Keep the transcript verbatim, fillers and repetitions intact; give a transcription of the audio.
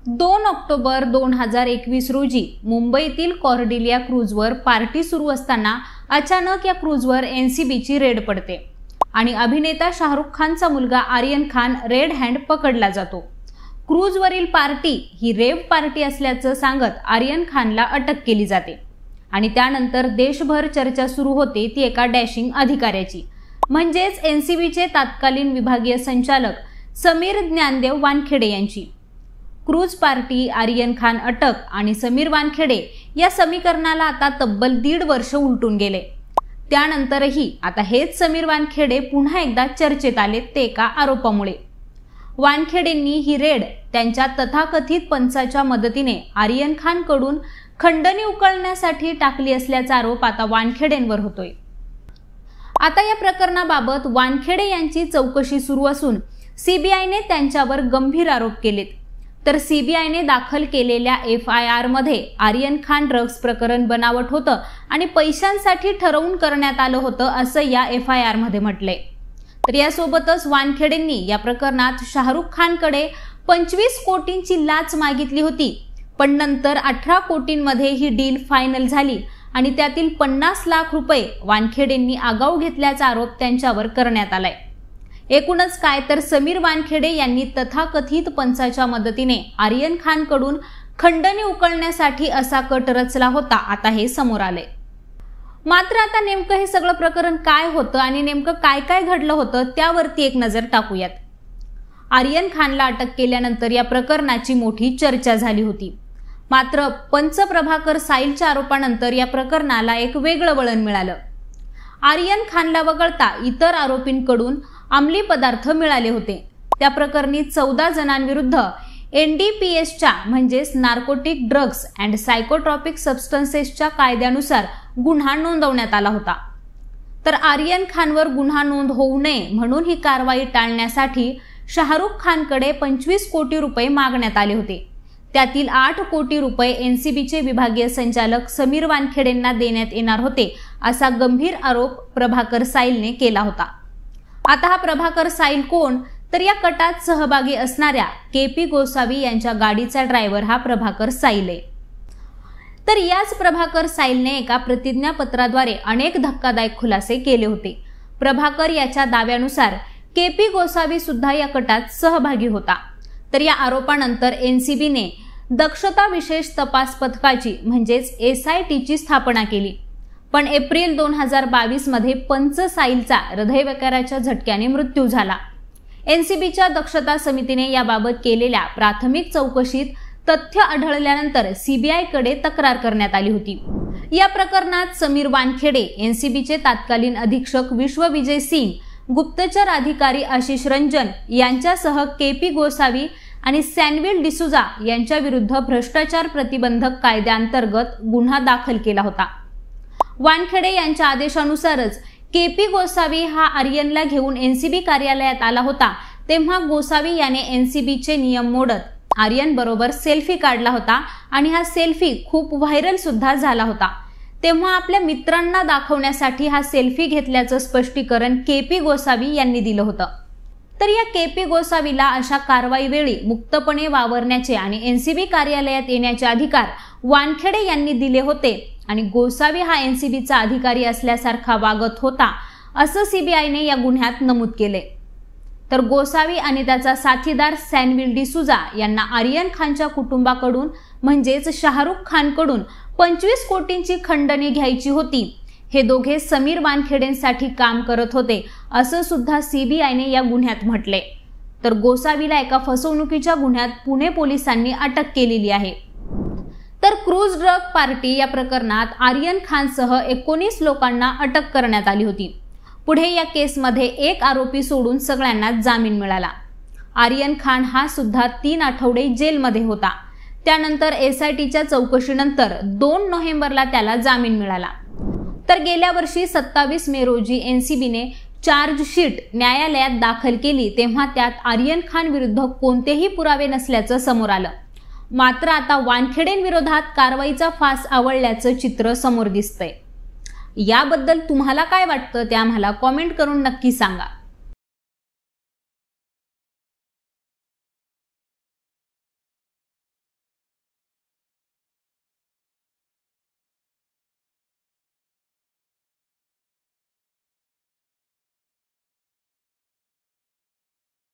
दोन ऑक्टोबर दोन हजार एकवीस रोजी मुंबईतील कॉर्डिलिया क्रूजवर पार्टी सुरू असताना अचानक या क्रूजवर एनसीबीची रेड पडते आणि अभिनेता शाहरुख खानचा मुलगा आर्यन खान रेड हँड पकडला जातो। क्रूजवरील पार्टी ही रेव पार्टी असल्याचं सांगत आर्यन खानला अटक केली जाते आणि त्यानंतर देशभर चर्चा सुरू होते ती एका डॅशिंग अधिकाऱ्याची, म्हणजेच एनसीबीचे तत्कालीन विभागीय संचालक समीर ज्ञानदेव वानखेडे यांची। क्रूज पार्टी, आर्यन खान अटक आणि समीर वानखेडे या समीकरणाला आता तब्बल दीड वर्ष उलटून गेले। त्यानंतरही आता हेच समीर वानखेडे पुन्हा एकदा चर्चेत आले ते एका आरोपामुळे। वानखेडेंनी ही रेड त्यांच्या तथाकथित पंचाच्या मदतीने आर्यन खान कडून खंडणी उकळण्यासाठी टाकली असल्याचा आरोप आता वानखेडेंवर होतोय। आता या प्रकरणाबाबत वानखेडे यांची चौकशी सुरू असून सीबीआयने त्यांच्यावर गंभीर आरोप केलेत। तर सीबीआयने दाखल केलेल्या एफ आय आर मध्ये आर्यन खान ड्रग्ज प्रकरण बनावट होतं आणि पैशांसाठी ठरवून करण्यात आलं होतं असं या एफ आय आर मध्ये म्हटलंय। तर यासोबतच वानखेडेंनी या प्रकरणात शाहरुख खानकडे पंचवीस कोटींची लाच मागितली होती, पण नंतर अठरा कोटींमध्ये ही डील फायनल झाली आणि त्यातील पन्नास लाख रुपये वानखेडेंनी आगाऊ घेतल्याचा आरोप त्यांच्यावर करण्यात आलाय। एकूणच काय तर समीर वानखेडे यांनी तथाकथित पंचाच्या मदतीने आर्यन खान कडून खंडणी उकळण्यासाठी असा कट रचला होता, आता हे समोर आले। मात्र आता नेमकं हे सगळं प्रकरण काय होतं आणि नेमकं काय काय घडलं होतं त्यावरती एक नजर टाकूयात। आर्यन खानला अटक केल्यानंतर या प्रकरणाची मोठी चर्चा झाली होती, मात्र पंच प्रभाकर साईलच्या आरोपानंतर या प्रकरणाला एक वेगळं वळण मिळालं। आर्यन खानला वगळता इतर आरोपींकडून अंमली पदार्थ मिळाले होते। त्या प्रकरणी चौदा जणांविरुद्ध एनडीपीएसच्या म्हणजेच नार्कोटिक ड्रग्ज अँड सायकोट्रॉपिक सबस्टन्सेसच्या कायद्यानुसार गुन्हा नोंदवण्यात आला होता। तर आर्यन खानवर गुन्हा नोंद होऊ नये म्हणून ही कारवाई टाळण्यासाठी शाहरुख खानकडे पंचवीस कोटी रुपये मागण्यात आले होते। त्यातील आठ कोटी रुपये एनसीबीचे विभागीय संचालक समीर वानखेडेंना देण्यात येणार होते असा गंभीर आरोप प्रभाकर साईलने केला होता। आता हा प्रभाकर साईल कोण, तर या कटात सहभागी असणाऱ्या के पी गोसावी यांच्या गाडीचा ड्रायव्हर हा प्रभाकर साईल आहे। तर याच प्रभाकर साईलने एका प्रतिज्ञापत्राद्वारे अनेक धक्कादायक खुलासे केले होते। प्रभाकर याच्या दाव्यानुसार के पी गोसावी सुद्धा या कटात सहभागी होता। तर या आरोपानंतर एनसीबीने दक्षता विशेष तपास पथकाची म्हणजेच एस आय टीची स्थापना केली, पण एप्रिल दोन हजार बावीस मध्ये पंच साईलचा हृदयविकाराच्या झटक्याने मृत्यू झाला। एनसीबीच्या दक्षता समितीने याबाबत केलेल्या प्राथमिक चौकशीत तथ्य आढळल्यानंतर सीबीआय कडे तक्रार करण्यात आली होती। या प्रकरणात समीर वानखेडे, एनसीबीचे तत्कालीन अधीक्षक विश्वविजय सिंग, गुप्तचर अधिकारी आशिष रंजन यांच्यासह के पी गोसावी आणि सॅन्विल डिसुजा यांच्या विरुद्ध भ्रष्टाचार प्रतिबंधक कायद्याअंतर्गत गुन्हा दाखल केला होता। वानखेडे यांच्या आदेशानुसारच के पी गोसावी हा आर्यनला घेऊन एनसीबी कार्यालयात आला होता, तेव्हा गोसावी याने एनसीबीचे नियम मोडत आर्यन बरोबर सेल्फी काढला होता आणि हा सेल्फी खूप व्हायरल सुद्धा झाला होता। तेव्हा आपल्या मित्रांना दाखवण्यासाठी हा सेल्फी घेतल्याचं स्पष्टीकरण के पी गोसावी यांनी दिलं होतं। तर या के पी गोसावीला अशा कारवाई वेळी मुक्तपणे वावरण्याचे आणि एनसीबी कार्यालयात येण्याचे अधिकार वानखेडे यांनी दिले होते आणि गोसावी हा एनसीबीचा अधिकारी असल्यासारखा वागत होता असं सीबीआयने या गुन्ह्यात नमूद केले। तर गोसावी आणि त्याचा साथीदार सॅन्विल डिसुजा यांना आर्यन खानच्या कुटुंबाकडून म्हणजेच शाहरुख खानकडून पंचवीस कोटींची खंडणी घ्यायची होती। हे दोघे समीर वानखेडेंसाठी काम करत होते असं सुद्धा सीबीआयने या गुन्ह्यात म्हटले। तर गोसावीला एका फसवणुकीच्या गुन्ह्यात पुणे पोलिसांनी अटक केलेली आहे। तर क्रूज ड्रग पार्टी या प्रकरणात आर्यन खानसह एकोणीस लोकांना अटक करण्यात आली होती। पुढे या केसमध्ये एक आरोपी सोडून सगळ्यांना जामीन मिळाला। आर्यन खान हा सुद्धा तीन आठवडे जेलमध्ये होता। त्यानंतर एस आय टीच्या चौकशीनंतर दोन नोव्हेंबरला त्याला जामीन मिळाला। तर गेल्या वर्षी सत्तावीस मे रोजी एनसीबीने चार्जशीट न्यायालयात दाखल केली, तेव्हा त्यात आर्यन खान विरुद्ध कोणतेही पुरावे नसल्याचं समोर आलं। मात्र आता वानखेडेंविरोधात कारवाईचा फास आवळल्याचं चित्र समोर दिसतंय। याबद्दल तुम्हाला काय वाटतं ते आम्हाला कॉमेंट करून नक्की सांगा।